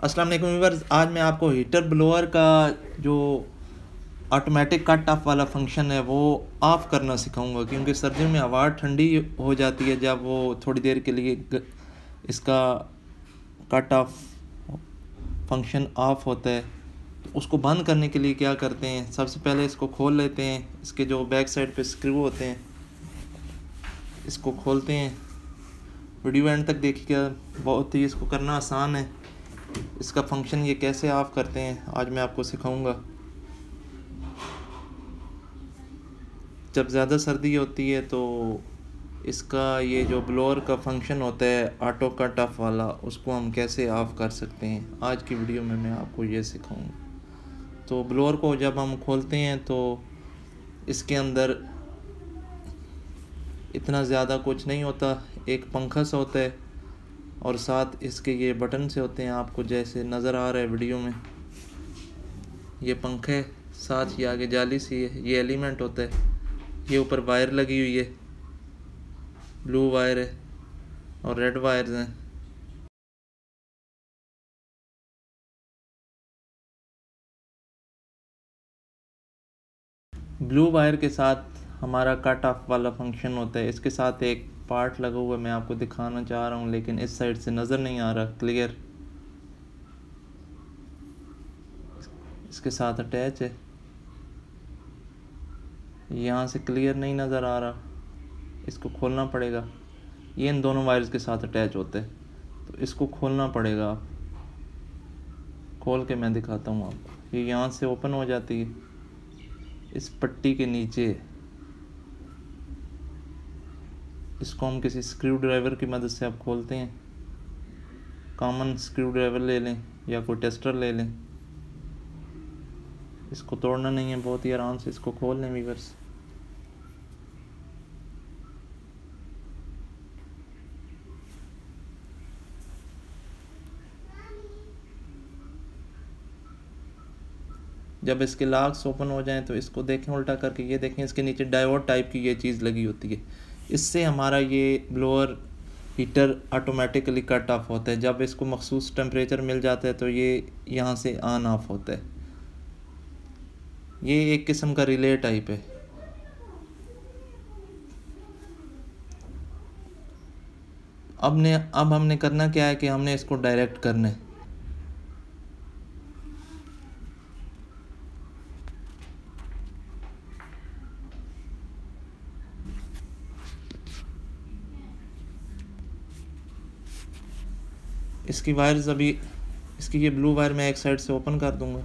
अस्सलाम वालेकुम व्यूअर्स, आज मैं आपको हीटर ब्लोअर का जो ऑटोमेटिक कट ऑफ वाला फंक्शन है वो ऑफ़ करना सिखाऊंगा, क्योंकि सर्दियों में हवा ठंडी हो जाती है जब वो थोड़ी देर के लिए इसका कट ऑफ फंक्शन ऑफ होता है। तो उसको बंद करने के लिए क्या करते हैं, सबसे पहले इसको खोल लेते हैं। इसके जो बैक साइड पे स्क्रू होते हैं इसको खोलते हैं। वीडियो एंड तक देखिएगा, बहुत ही इसको करना आसान है। इसका फंक्शन ये कैसे ऑफ़ करते हैं आज मैं आपको सिखाऊंगा। जब ज़्यादा सर्दी होती है तो इसका ये जो ब्लोअर का फंक्शन होता है ऑटो कट ऑफ वाला, उसको हम कैसे ऑफ़ कर सकते हैं, आज की वीडियो में मैं आपको ये सिखाऊंगा। तो ब्लोअर को जब हम खोलते हैं तो इसके अंदर इतना ज़्यादा कुछ नहीं होता, एक पंखा सा होता है और साथ इसके ये बटन से होते हैं, आपको जैसे नज़र आ रहा है वीडियो में। ये पंखा है, साथ ही आगे जाली सी है, ये एलिमेंट होता है। ये ऊपर वायर लगी हुई है, ब्लू वायर है और रेड वायर्स हैं। ब्लू वायर के साथ हमारा कट ऑफ वाला फंक्शन होता है। इसके साथ एक पार्ट लगा हुआ है, मैं आपको दिखाना चाह रहा हूँ लेकिन इस साइड से नज़र नहीं आ रहा क्लियर। इसके साथ अटैच है, यहाँ से क्लियर नहीं नज़र आ रहा, इसको खोलना पड़ेगा। ये इन दोनों वायर्स के साथ अटैच होते हैं, तो इसको खोलना पड़ेगा। आप खोल के मैं दिखाता हूँ आपको। ये यहाँ से ओपन हो जाती है, इस पट्टी के नीचे। इसको हम किसी स्क्रू ड्राइवर की मदद से आप खोलते हैं। कॉमन स्क्रू ड्राइवर ले लें या कोई टेस्टर ले लें। इसको तोड़ना नहीं है, बहुत ही आराम से इसको खोल लें व्यूअर्स। जब इसके लॉक्स ओपन हो जाएं तो इसको देखें उल्टा करके, ये देखें इसके नीचे डायोड टाइप की ये चीज़ लगी होती है। इससे हमारा ये blower heater automatically cut off होता है। जब इसको मखसूस टेम्परेचर मिल जाता है तो ये यहाँ से ऑन ऑफ होता है। ये एक किस्म का रिले टाइप है। अब हमने करना क्या है कि हमने इसको डायरेक्ट करना है। इसकी वायर्स अभी, इसकी ये ब्लू वायर मैं एक साइड से ओपन कर दूंगा।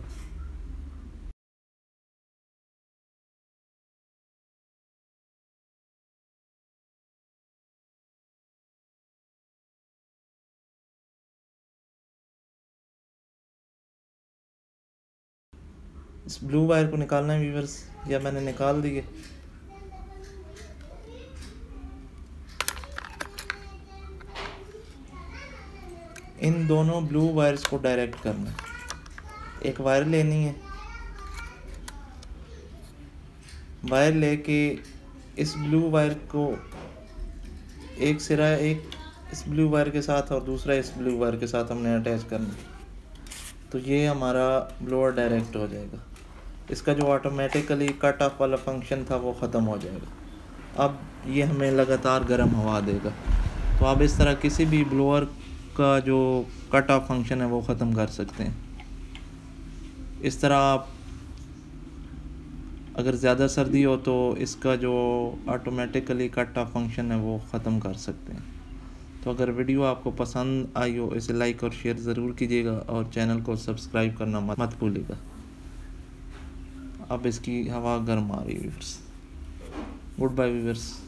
इस ब्लू वायर को निकालना है व्यूअर्स, या मैंने निकाल दी है। इन दोनों ब्लू वायर्स को डायरेक्ट करना है। एक वायर लेनी है, वायर लेके इस ब्लू वायर को एक सिरा एक इस ब्लू वायर के साथ और दूसरा इस ब्लू वायर के साथ हमने अटैच करना है। तो ये हमारा ब्लोअर डायरेक्ट हो जाएगा। इसका जो ऑटोमेटिकली कट ऑफ वाला फंक्शन था वो ख़त्म हो जाएगा। अब ये हमें लगातार गर्म हवा देगा। तो आप इस तरह किसी भी ब्लोअर का जो कट ऑफ फंक्शन है वो ख़त्म कर सकते हैं। इस तरह आप अगर ज़्यादा सर्दी हो तो इसका जो ऑटोमेटिकली कट ऑफ फंक्शन है वो ख़त्म कर सकते हैं। तो अगर वीडियो आपको पसंद आई हो इसे लाइक और शेयर ज़रूर कीजिएगा और चैनल को सब्सक्राइब करना मत भूलिएगा। अब इसकी हवा गर्म आ रही है व्यूअर्स। Good bye viewers.